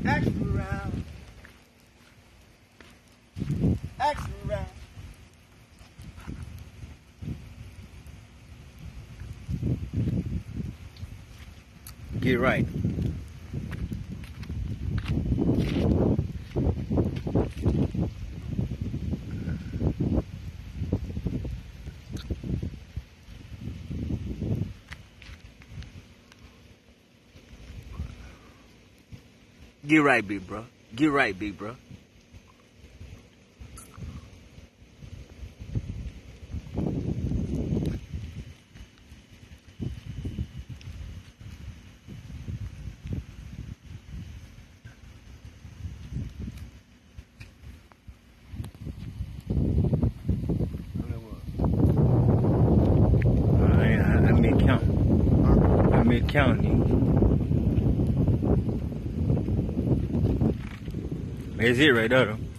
Action round. Action round. Get right. Get right, big bro. Get right, big bro. I made count. I made counting. That's it right there, though.